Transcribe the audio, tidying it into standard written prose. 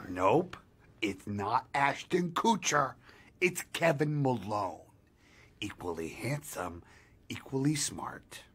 Nope, it's not Ashton Kutcher. It's Kevin Malone. Equally handsome, equally smart.